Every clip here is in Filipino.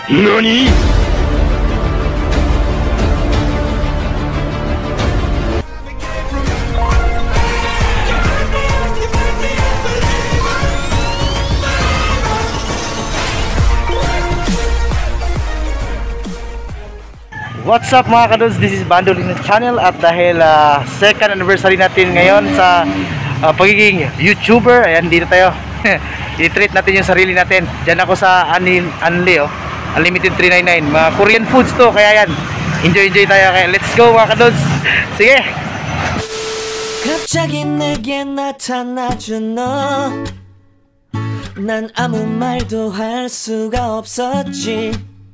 NANI?! What's up mga kadudes, this is Bandolina Channel. At dahil second anniversary natin ngayon sa pagiging YouTuber, ayan dito tayo. I-treat natin yung sarili natin. Diyan ako sa Anli, Unlimited 399. Mga Korean foods to, kaya yan, enjoy tayo. Kaya let's go mga kadudes. Sige. 갑자기 내게 나타나준 너, 난 아무 말도 할 수가 없었지.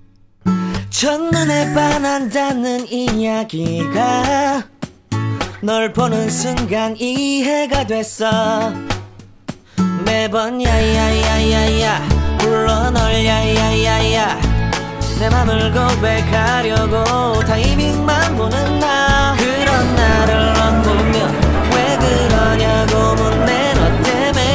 첫눈에 반한다는 이야기가 널 보는 순간 이해가 됐어. 매번 야야야야야 불러 널 야야야야, 내 맘을 고백하려고 타이밍만 보는 나. 그런 나를 넌 보며 왜 그러냐고 묻네. 너 때문에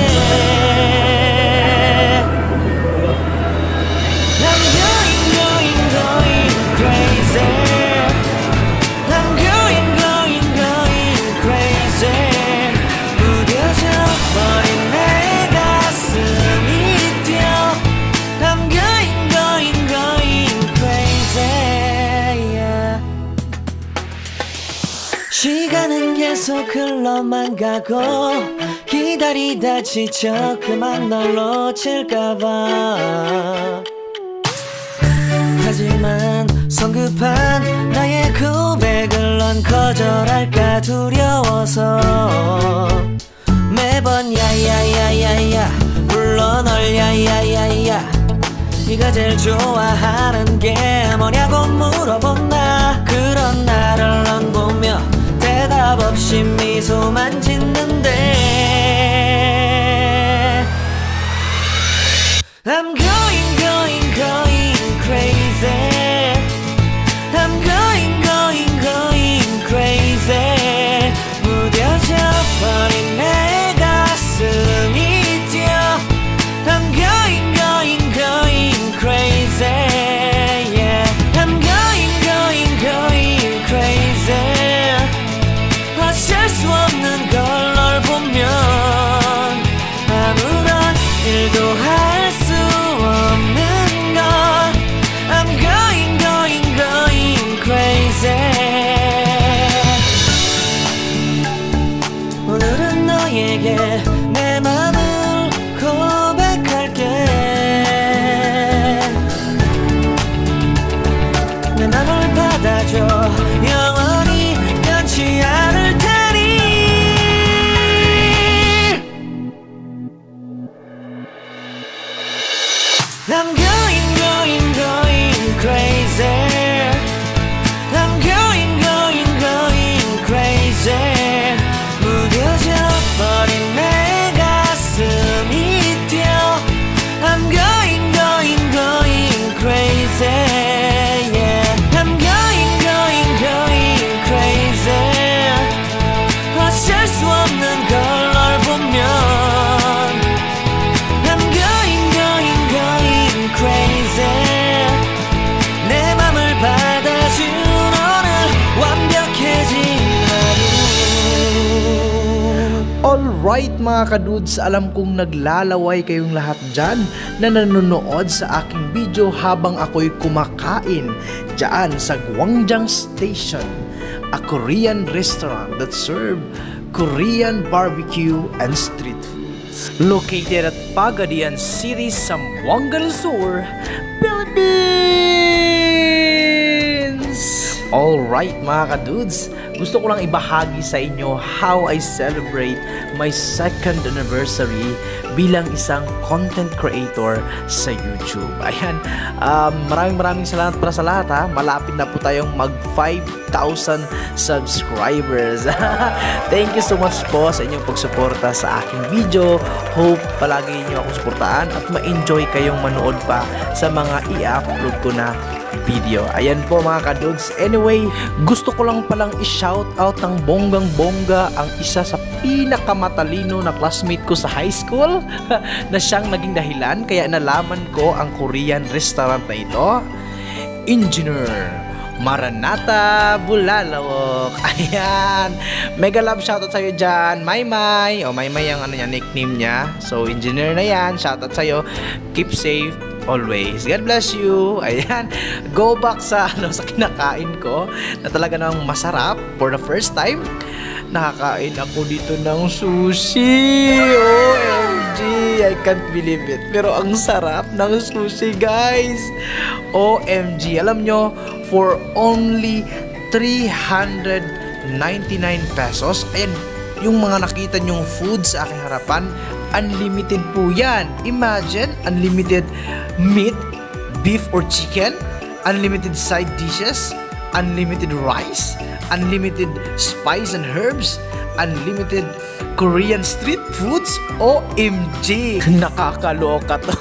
I'm going crazy. I'm going crazy. 무뎌져 버린 내 가슴이 뛰어. I'm going crazy, yeah. 시간은 계속 흘러만 가고 기다리다 지쳐 그만 널 놓칠까봐. 하지만 성급한 나의 고백을 넌 거절할까 두려워서 매번 야야야야야 불러 널 야야야야. 네가 제일 좋아하는 게 뭐냐고 물어본 나. 그런 나를 넌 보며 대답 없이 미소만 짓는데 I'm going crazy. I'm going crazy. 무뎌져 버린 내 가슴이 뛰어. I'm going crazy, yeah. I'm going crazy. 어쩔 수 없는 걸 널 보면 아무런 일도 할 수 없는 걸. I'm going crazy. 오늘은 너에게 내 맘을 고백할게. 내 맘을 받아줘. 영원히 변치 않을 테니. I'm going crazy. I'm going crazy. 무뎌져 버린 내 가슴이 뛰어. I'm going crazy, yeah. I'm going crazy. 어쩔 수 없는 걸 널 보면 I'm going crazy. 내 맘을 받아준 오늘 완벽해진 하루. Alright mga kadudes, alam kong naglalaway kayong lahat dyan na nanonood sa aking video habang ako'y kumakain dyan sa Gwangjang Station, a Korean restaurant that serve Korean barbecue and street foods. Located at Pagadian City, Zamboanga del Sur, Philippines! Alright mga kadudes, gusto ko lang ibahagi sa inyo how I celebrate my second anniversary bilang isang content creator sa YouTube. Ayan, maraming salamat para sa lahat ha. Malapit na po tayong mag 5,000 subscribers. Thank you so much po sa inyong pagsuporta sa aking video. Hope palagi niyo akong suportahan at ma-enjoy kayong manood pa sa mga i-upload ko na video. Ayan po mga kadudes. Anyway, gusto ko lang palang i-shout out ng bonggang-bongga ang isa sa pinakamatalino na classmate ko sa high school na siyang naging dahilan kaya nalaman ko ang Korean restaurant na ito. Engineer Maranata Bulalawok. Ayan. Mega love shoutout sa'yo dyan. Maymay. O Maymay ang nickname niya. So engineer na yan. Shoutout sa'yo. Keep safe always. God bless you. Ayan. Go back sa sa kinakain ko na talaga namang masarap for the first time. Nakakain ako dito ng sushi. OMG, I can't believe it. Pero ang sarap ng sushi, guys. OMG, alam nyo, for only 399 pesos. Ayan, yung mga nakita nyong food sa aking harapan, unlimited po yan. Imagine, unlimited meat, beef or chicken, unlimited side dishes, unlimited rice, unlimited spice and herbs, unlimited Korean street foods. OMG! Nakakaloka to.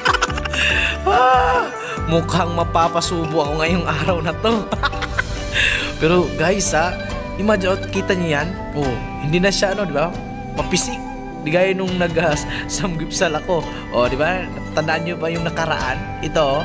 Mukhang mapapasubo ako ngayong araw na to. Pero guys imagine, kita niyo yan. Oh, hindi na siya di ba? Mapisik. Di gaya nung nag-samgipsal ako. Oh, di ba? Tandaan niyo ba yung nakaraan? Ito.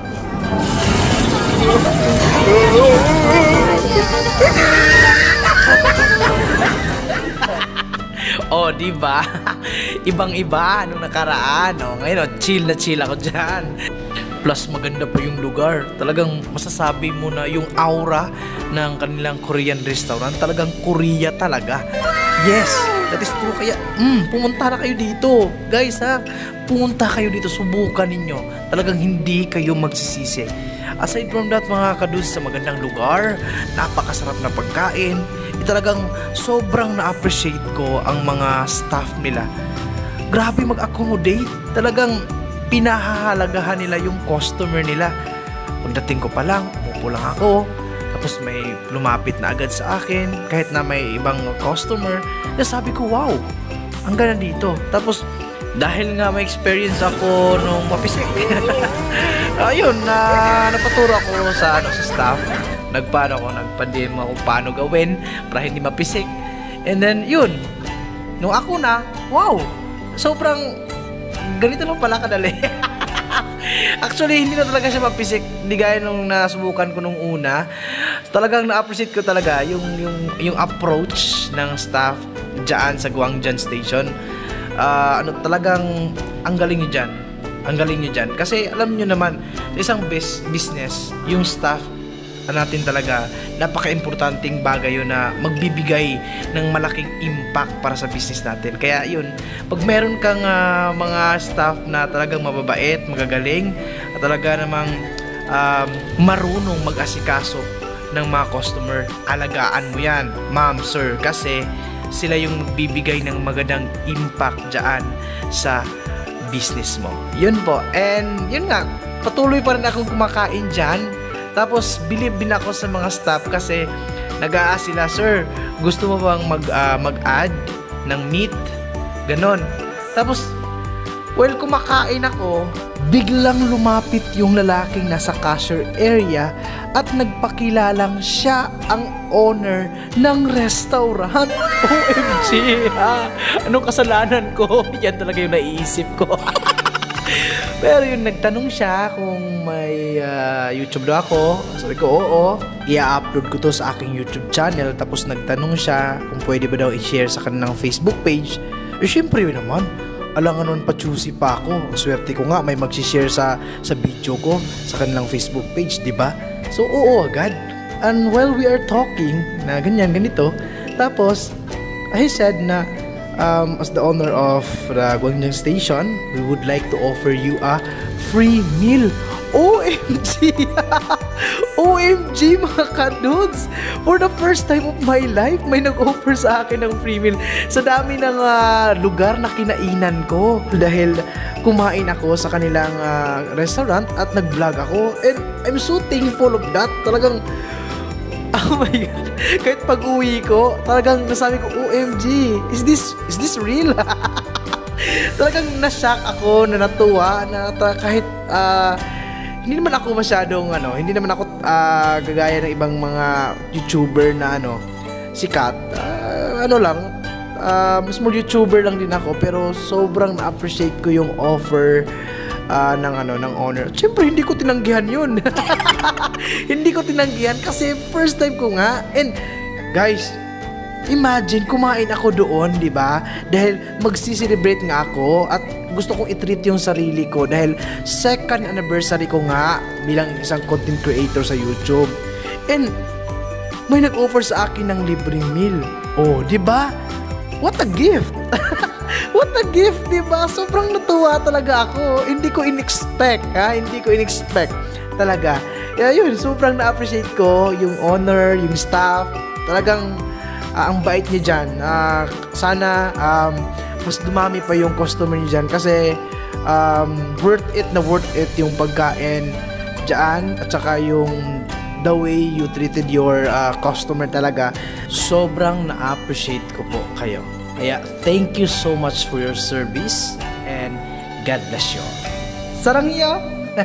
Oh, di ba? Ibang-iba nung nakaraan. Oh, ngayon, chill na chill ako diyan. Plus maganda pa yung lugar. Talagang masasabi mo na yung aura ng kanilang Korean restaurant, talagang Korea talaga. Yes, that is true. Kaya pumunta na kayo dito. Guys pumunta kayo dito, subukan ninyo. Talagang hindi kayo magsisisi. Aside from that mga kadudes, sa magandang lugar, napakasarap na pagkain, talagang sobrang na-appreciate ko ang mga staff nila. Grabe mag-accommodate, talagang pinahahalagahan nila yung customer nila. Pagdating ko pa lang, umupo lang ako, tapos may lumapit na agad sa akin, kahit na may ibang customer, sabi ko, wow, ang ganda dito. Tapos dahil nga may experience ako nung mapisik, ayun, napaturo ako sa staff. Nagpa-demo ako paano gawin para hindi mapisik. And then, yun, nung ako na, wow, sobrang ganito lang pala kadali. Actually, hindi na talaga siya mapisik. Hindi gaya nung nasubukan ko nung una. Talagang na-appreciate ko talaga yung approach ng staff dyan sa Gwangjang Station. Talagang ang galing nyo dyan. Ang galing nyo dyan. Kasi alam nyo naman, isang business, yung staff natin talaga, napaka-importanting bagay yun na magbibigay ng malaking impact para sa business natin. Kaya yun, pag meron kang mga staff na talagang mababait, magagaling, at talaga namang marunong mag-asikaso ng mga customer, alagaan mo yan, ma'am, sir, kasi sila yung bibigay ng magandang impact dyan sa business mo. Yun po. And yun nga, patuloy pa rin akong kumakain dyan. Tapos believe din ako sa mga staff kasi nag-a-ask sila, sir, gusto mo bang mag-add ng meat? Ganon. Tapos while kumakain ako, biglang lumapit yung lalaking nasa cashier area at nagpakilalang siya ang owner ng restaurant. OMG! Anong kasalanan ko? Yan talaga yung naiisip ko. Pero yun, nagtanong siya kung may YouTube daw ako. Sabi ko, oo. I-upload ko to sa aking YouTube channel. Tapos nagtanong siya kung pwede ba daw i-share sa kanilang Facebook page. Syempre naman. Alangan nun pa-choosy pa ako. Ang swerte ko nga, may mag-share sa video ko sa kanilang Facebook page, diba? So, oo agad. And while we are talking, na ganito, tapos, I said na, as the owner of the Gwangjang Station, we would like to offer you a free meal. OMG! OMG mga kadudes! For the first time of my life, may nag-offer sa akin ng free meal sa dami ng lugar na kinainan ko. Dahil kumain ako sa kanilang restaurant at nag-vlog ako. And I'm so thankful of that. Talagang, oh my God. Kahit pag-uwi ko, talagang nasabi ko, OMG, is this real? Talagang na-shock ako, na natuwa, na kahit hindi naman ako masyadong hindi naman ako kagaya ng ibang mga YouTuber na sikat. small YouTuber lang din ako, pero sobrang na-appreciate ko yung offer ng owner. Siyempre, hindi ko tinanggihan yun. Hindi ko tinanggihan kasi first time ko nga. And guys, imagine kumain ako doon, di ba? Dahil magsi-celebrate nga ako at gusto kong i-treat yung sarili ko dahil second anniversary ko nga bilang isang content creator sa YouTube. And may nag-offer sa akin ng libreng meal. Oh, di ba? What a gift! What a gift, di ba? Sobrang natuwa talaga ako. Hindi ko in-expect, Hindi ko in-expect talaga. Kaya yun, sobrang na-appreciate ko yung owner, yung staff. Talagang ang bait niya dyan. Sana mas dumami pa yung customer niya dyan kasi worth it yung pagkain dyan at saka yung the way you treated your customer talaga. Sobrang na-appreciate ko po kayo. Kaya thank you so much for your service and God bless you. Sarangyo!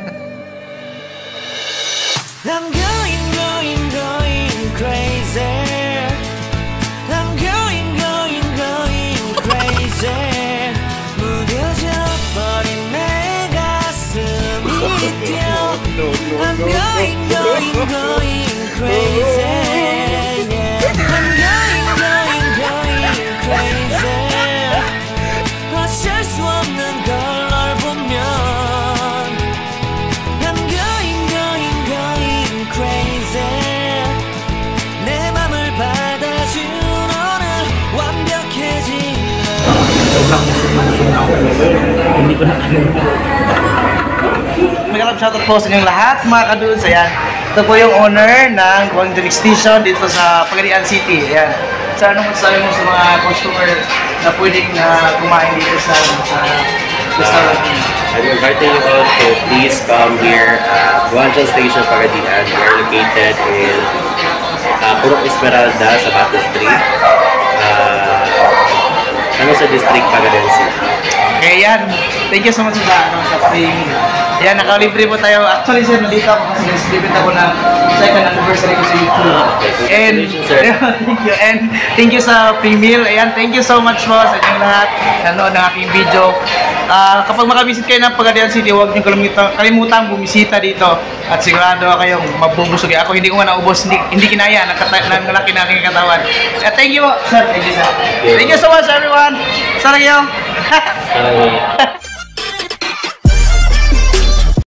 I'm going crazy. I'm going crazy. 무뎌져 버린 내 가슴이 뛰어. I'm going crazy. Yeah. I'm going crazy. 어쩔 수 없는 걸 널 보면 I'm going crazy. 내 맘을 받아준 오늘 완벽해진 Sobrang busog-busog ako. Hindi ko na Magandang shoutout po sa inyong lahat, mga kadudes. Ayan. Ito po yung owner ng Content Station dito sa Pagadian City. Ayan. So, anong masasabi mo sa mga customer na pwedeng kumain dito sa restaurant? I'm inviting you all to please come here at Guangzhou Station, Pagadian. We are located in Purok Esmeralda sa Batu Street. Sa district Pagadian City. Okay, yan. Thank you so much sa free meal. Yan, nakalibre po tayo. Actually, sir, nandito ako kasi nag-celebrate ako ng second anniversary ko sa YouTube. And, thank you. And thank you sa free meal. Ayan, thank you so much po sa inyong lahat nanood ng aking video. Kapag makabisit kayo ng Pagadian City, huwag niyo kalimutan bumisita dito. At sigurado kayong mabubusog. Ako hindi ko nga naubos, hindi kinaya ng laki na aking katawan. Thank you, sir. Thank you, sir. Thank you so much, everyone. Sarangyo.